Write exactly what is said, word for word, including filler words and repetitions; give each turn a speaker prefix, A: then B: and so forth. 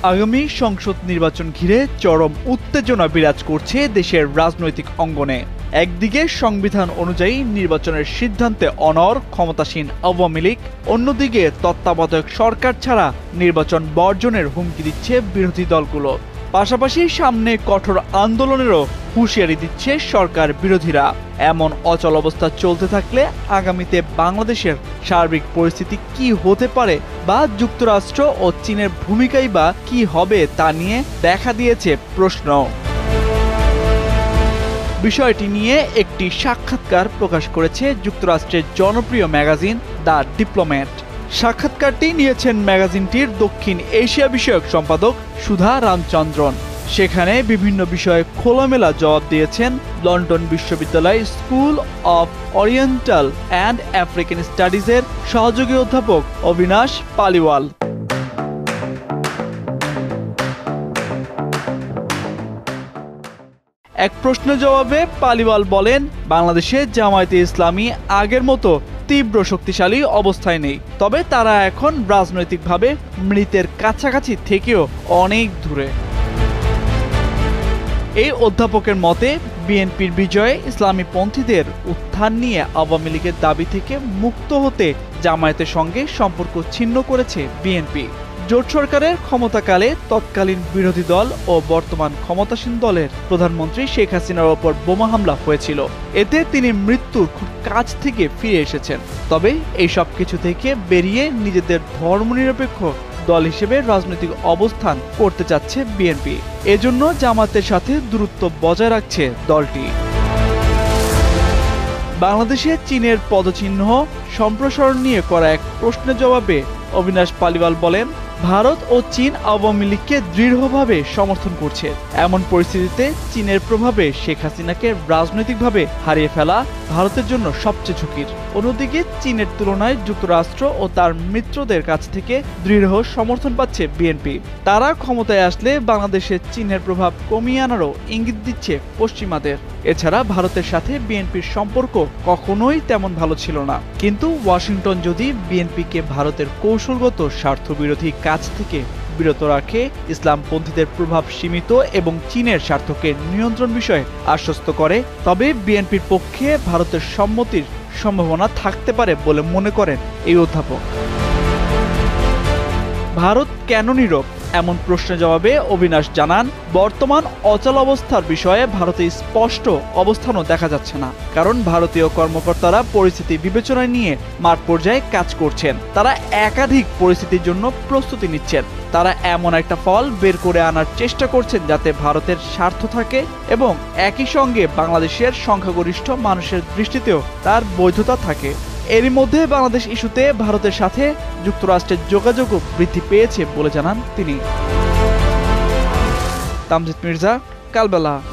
A: আগামী সংসদ নির্বাচন ঘিরে চরম উত্তেজনা বিরাজ করছে দেশের রাজনৈতিক অঙ্গনে। একদিকে সংবিধান অনুযায়ী নির্বাচনের সিদ্ধান্তে অনড় ক্ষমতাসীন আওয়ামী লীগ, অন্যদিকে তত্ত্বাবধায়ক সরকার ছাড়া নির্বাচন বর্জনের হুমকি দিচ্ছে বিরোধী দলগুলো। পাশাপাশি সামনে কঠোর আন্দোলনেরও হুঁশিয়ারি দিচ্ছে সরকার বিরোধীরা। এমন অচল অবস্থা চলতে থাকলে আগামীতে বাংলাদেশের সার্বিক পরিস্থিতি কি হতে পারে বা যুক্তরাষ্ট্র ও চীনের ভূমিকাই বা কি হবে তা নিয়ে দেখা দিয়েছে প্রশ্ন। বিষয়টি নিয়ে একটি সাক্ষাৎকার প্রকাশ করেছে যুক্তরাষ্ট্রের জনপ্রিয় ম্যাগাজিন দ্য ডিপ্লোম্যাট। সাক্ষাৎকারটি নিয়েছেন ম্যাগাজিনটির দক্ষিণ এশিয়া বিষয়ক সম্পাদক সুধা রামচন্দ্রন। সেখানে বিভিন্ন বিষয়ে খোলামেলা জবাব দিয়েছেন লন্ডন বিশ্ববিদ্যালয় school of oriental and African স্টাডিজের সহযোগী অধ্যাপক অবিনাশ পালিওয়াল। এক প্রশ্নের জবাবে পালিওয়াল বলেন, বাংলাদেশে জামায়াত-ই-ইসলামি আগের মতো তীব্র শক্তিশালী অবস্থায় নেই, তবে তারা এখন রাজনৈতিকভাবে মৃতের কাছাকাছি থেকেও অনেক দূরে। এই অধ্যাপকের মতে বিএনপির বিজয়ে ইসলামী পন্থীদের উত্থান নিয়ে আওয়ামী লীগের দাবি থেকে মুক্ত হতে জামায়াতের সঙ্গে সম্পর্ক ছিন্ন করেছে বিএনপি। জোট সরকারের ক্ষমতাকালে তৎকালীন বিরোধী দল ও বর্তমান ক্ষমতাসীন দলের প্রধানমন্ত্রী শেখ হাসিনার ওপর বোমা হামলা হয়েছিল। এতে তিনি মৃত্যুর খুব কাছ থেকে ফিরে এসেছেন। তবে এই সব কিছু থেকে বেরিয়ে নিজেদের ধর্মনিরপেক্ষ দল হিসেবে রাজনৈতিক অবস্থান করতে চাচ্ছে বিএনপি। এজন্য জামাতের সাথে দূরত্ব বজায় রাখছে দলটি। বাংলাদেশে চীনের পদচিহ্ন সম্প্রসারণ নিয়ে করা এক প্রশ্নের জবাবে অবিনাশ পালিওয়াল বলেন, ভারত ও চীন আওয়ামী লীগকে দৃঢ়ভাবে সমর্থন করছে। এমন পরিস্থিতিতে চীনের প্রভাবে শেখ হাসিনাকে রাজনৈতিকভাবে হারিয়ে ফেলা ভারতের জন্য সবচেয়ে ঝুঁকির। অন্যদিকে চীনের তুলনায় যুক্তরাষ্ট্র ও তার মিত্রদের কাছ থেকে দৃঢ় সমর্থন পাচ্ছে বিএনপি। তারা ক্ষমতায় আসলে বাংলাদেশে চীনের প্রভাব কমিয়ে আনারও ইঙ্গিত দিচ্ছে পশ্চিমাদের। এছাড়া ভারতের সাথে বিএনপির সম্পর্ক কখনোই তেমন ভালো ছিল না, কিন্তু ওয়াশিংটন যদি বিএনপিকে ভারতের কৌশলগত স্বার্থবিরোধী কাজ থেকে বিরত রাখে, ইসলামপন্থীদের প্রভাব সীমিত এবং চীনের স্বার্থকে নিয়ন্ত্রণ বিষয়ে আশ্বস্ত করে, তবে বিএনপির পক্ষে ভারতের সম্মতির সম্ভাবনা থাকতে পারে বলে মনে করেন এই অধ্যাপক। ভারত কেন নীরব? এমন প্রশ্নের জবাবে অবিনাশ জানান, বর্তমান অচল অবস্থার বিষয়ে ভারতে স্পষ্ট অবস্থানও দেখা যাচ্ছে না, কারণ ভারতীয় কর্মকর্তারা পরিস্থিতি বিবেচনায় নিয়ে মাঠ পর্যায়ে কাজ করছেন। তারা একাধিক পরিস্থিতির জন্য প্রস্তুতি নিচ্ছেন। তারা এমন একটা ফল বের করে আনার চেষ্টা করছেন যাতে ভারতের স্বার্থ থাকে এবং একই সঙ্গে বাংলাদেশের সংখ্যাগরিষ্ঠ মানুষের দৃষ্টিতেও তার বৈধতা থাকে। এরই মধ্যে বাংলাদেশ ইস্যুতে ভারতের সাথে যুক্তরাষ্ট্রের যোগাযোগও বৃদ্ধি পেয়েছে বলে জানান তিনি। তামজিদ মির্জা, কালবেলা।